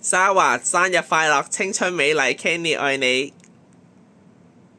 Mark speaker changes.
Speaker 1: 沙華生日快樂，青春美麗，Kenny愛你。